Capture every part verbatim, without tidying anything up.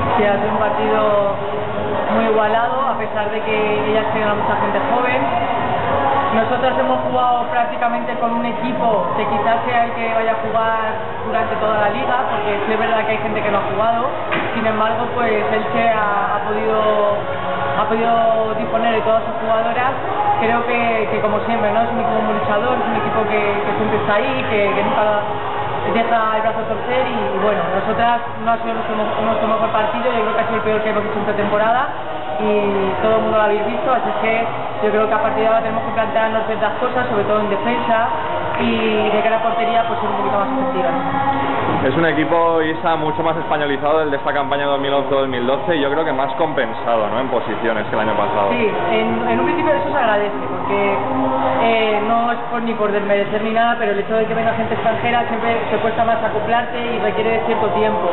Sí, ha sido un partido muy igualado, a pesar de que ellas tienen a mucha gente joven. Nosotros hemos jugado prácticamente con un equipo que quizás sea el que vaya a jugar durante toda la liga, porque sí es verdad que hay gente que no ha jugado. Sin embargo, pues Elche ha, ha podido ha podido disponer de todas sus jugadoras. Creo que, que como siempre, ¿no? Es un equipo muy luchador, es un equipo que, que siempre está ahí, que, que nunca deja el brazo a torcer y, y bueno, nosotras no ha sido nuestro, nuestro mejor partido, yo creo que ha sido el peor que hemos hecho en esta temporada y todo el mundo lo habéis visto, así que yo creo que a partir de ahora tenemos que plantearnos ciertas cosas, sobre todo en defensa y de cara a portería pues ser un poquito más efectivas. Es un equipo, Isa, mucho más españolizado del de esta campaña dos mil once dos mil doce y yo creo que más compensado, ¿no?, en posiciones que el año pasado. Sí, en, en un principio eso se agradece, porque eh, no es por, ni por desmerecer ni nada, pero el hecho de que venga gente extranjera siempre te cuesta más acoplarte y requiere cierto tiempo.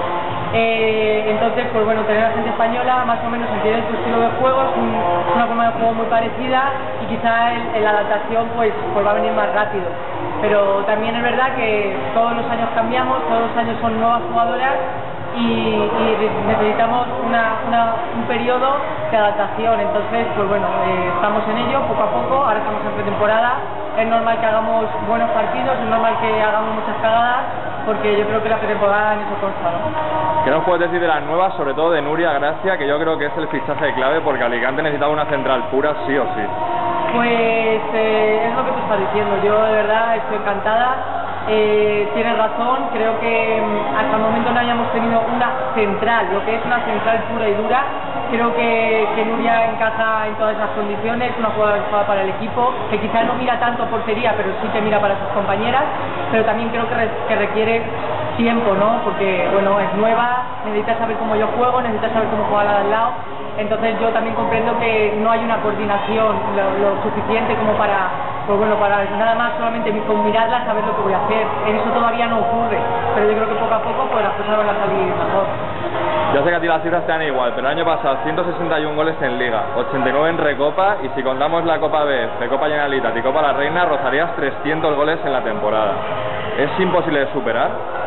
Eh, entonces, pues bueno, tener a gente española más o menos entiende tu estilo de juego, es un, una forma de juego muy parecida y quizá en, en la adaptación pues, pues va a venir más rápido. Pero también es verdad que todos los años cambiamos, todos los años son nuevas jugadoras y, y necesitamos una, una, un periodo de adaptación. Entonces, pues bueno, eh, estamos en ello poco a poco, ahora estamos en pretemporada, es normal que hagamos buenos partidos, es normal que hagamos muchas cagadas, porque yo creo que la pretemporada en eso consta, ¿no? ¿Qué nos puedes decir de las nuevas, sobre todo de Nuria Gracia, que yo creo que es el fichaje clave porque Alicante necesitaba una central pura sí o sí? Pues eh, es lo que tú estás diciendo, yo de verdad estoy encantada, eh, tienes razón, creo que hasta el momento no hayamos tenido una central, lo que es una central pura y dura, creo que, que Nuria encaja en todas esas condiciones, una jugadora que juega para el equipo, que quizás no mira tanto portería, pero sí que mira para sus compañeras, pero también creo que, re, que requiere tiempo, ¿no? Porque, bueno, es nueva, necesita saber cómo yo juego, necesita saber cómo juega la de al lado. Entonces yo también comprendo que no hay una coordinación lo, lo suficiente como para, pues bueno, para nada más solamente con mirarla saber lo que voy a hacer. En eso todavía no ocurre, pero yo creo que poco a poco pues las cosas van a salir mejor. Yo sé que a ti las cifras te dan igual, pero el año pasado ciento sesenta y un goles en Liga, ochenta y nueve en Recopa y si contamos la Copa B, Recopa Generalitat y Copa La Reina, rozarías trescientos goles en la temporada. ¿Es imposible de superar?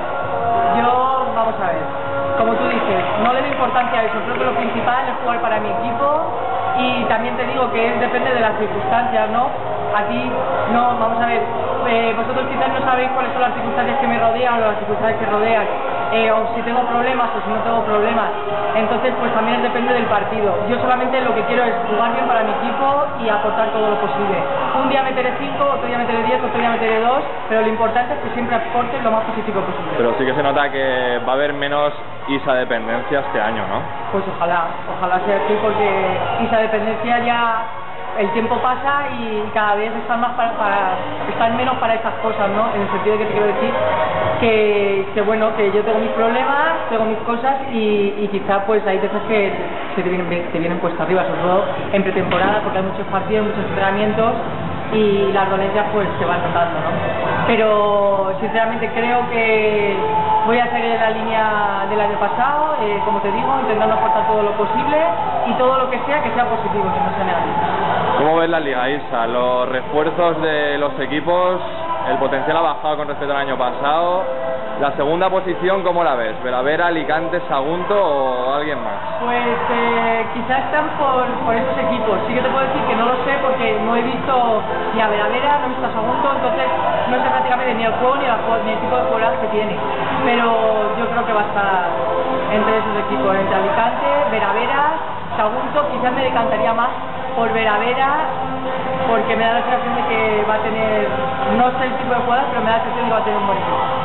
Yo, vamos a ver, como tú dices, no le doy importancia a eso, creo que lo principal es jugar para mi equipo y también te digo que es, depende de las circunstancias, ¿no? Aquí, no, vamos a ver, eh, vosotros quizás no sabéis cuáles son las circunstancias que me rodean o las circunstancias que rodean, eh, o si tengo problemas o si no tengo problemas, entonces pues también depende del partido. Yo solamente lo que quiero es jugar bien para mi equipo y aportar todo lo posible. Un día meteré cinco, otro día meteré diez, otro día meteré dos, pero lo importante es que siempre aporte lo más positivo posible. Pero sí que se nota que va a haber menos Isa dependencia este año, ¿no? Pues ojalá, ojalá sea así, porque Isa dependencia ya el tiempo pasa y cada vez están más para, para están menos para estas cosas, ¿no? En el sentido de que te quiero decir que, que bueno, que yo tengo mis problemas, tengo mis cosas y, y quizá pues hay veces que se te vienen, te vienen puesta arriba, sobre todo en pretemporada, porque hay muchos partidos, muchos entrenamientos y las dolencias pues se van notando, ¿no? Pero sinceramente creo que voy a seguir en la línea del año pasado, eh, como te digo, intentando aportar todo lo posible y todo lo que sea, que sea positivo, que no sea negativo. ¿Cómo ves la Liga, Isa? Los refuerzos de los equipos, el potencial ha bajado con respecto al año pasado. La segunda posición, ¿cómo la ves? ¿Veravera, Alicante, Sagunto o alguien más? Pues eh, quizás están por, por esos equipos. Sí que te puedo decir que no lo sé porque no he visto ni a Veravera, no he visto a Sagunto, entonces no sé prácticamente ni el juego ni, la, ni el tipo de jugadores que tiene. Pero yo creo que va a estar entre esos equipos, entre Alicante, Veravera, Sagunto. Quizás me decantaría más por Veravera porque me da la sensación de que va a tener, no sé el tipo de jugadas, pero me da la sensación de que va a tener un buen equipo.